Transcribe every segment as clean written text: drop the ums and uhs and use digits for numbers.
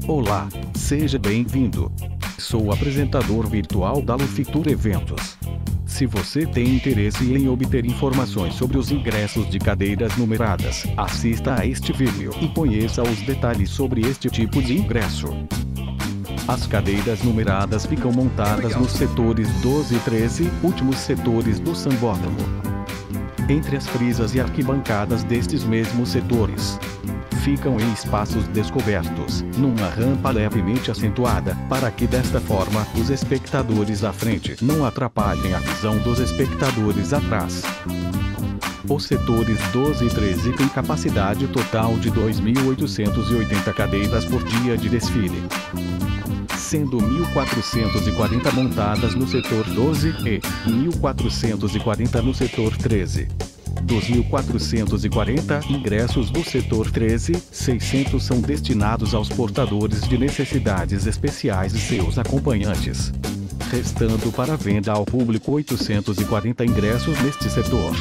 Olá, seja bem-vindo. Sou o apresentador virtual da Luftur Eventos. Se você tem interesse em obter informações sobre os ingressos de cadeiras numeradas, assista a este vídeo e conheça os detalhes sobre este tipo de ingresso. As cadeiras numeradas ficam montadas nos setores 12 e 13, últimos setores do sambódromo. Entre as frisas e arquibancadas destes mesmos setores, ficam em espaços descobertos, numa rampa levemente acentuada, para que desta forma, os espectadores à frente não atrapalhem a visão dos espectadores atrás. Os setores 12 e 13 têm capacidade total de 2.880 cadeiras por dia de desfile, sendo 1.440 montadas no setor 12 e 1.440 no setor 13. Dos 1.440 ingressos do setor 13, 600 são destinados aos portadores de necessidades especiais e seus acompanhantes, restando para venda ao público 840 ingressos neste setor.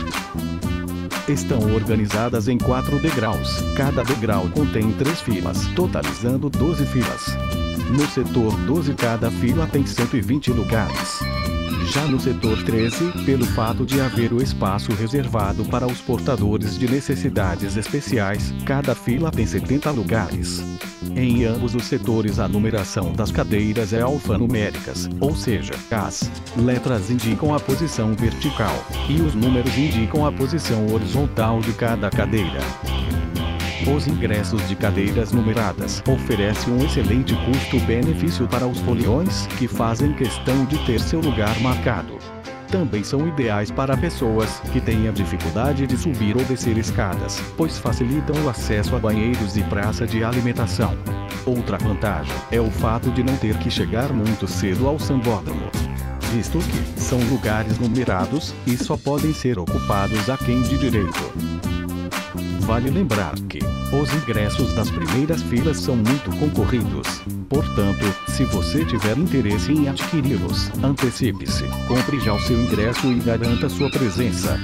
Estão organizadas em 4 degraus, cada degrau contém 3 filas, totalizando 12 filas. No setor 12 cada fila tem 120 lugares. Já no setor 13, pelo fato de haver o espaço reservado para os portadores de necessidades especiais, cada fila tem 70 lugares. Em ambos os setores a numeração das cadeiras é alfanuméricas, ou seja, as letras indicam a posição vertical, e os números indicam a posição horizontal de cada cadeira. Os ingressos de cadeiras numeradas oferecem um excelente custo-benefício para os foliões que fazem questão de ter seu lugar marcado. Também são ideais para pessoas que tenham dificuldade de subir ou descer escadas, pois facilitam o acesso a banheiros e praça de alimentação. Outra vantagem é o fato de não ter que chegar muito cedo ao sambódromo, visto que são lugares numerados e só podem ser ocupados a quem de direito. Vale lembrar que os ingressos das primeiras filas são muito concorridos. Portanto, se você tiver interesse em adquiri-los, antecipe-se, compre já o seu ingresso e garanta sua presença.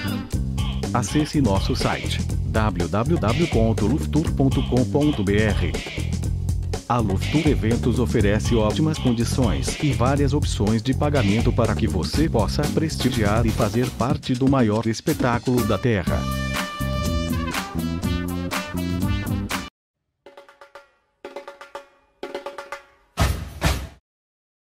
Acesse nosso site www.luftur.com.br. A Luftur Eventos oferece ótimas condições e várias opções de pagamento para que você possa prestigiar e fazer parte do maior espetáculo da Terra.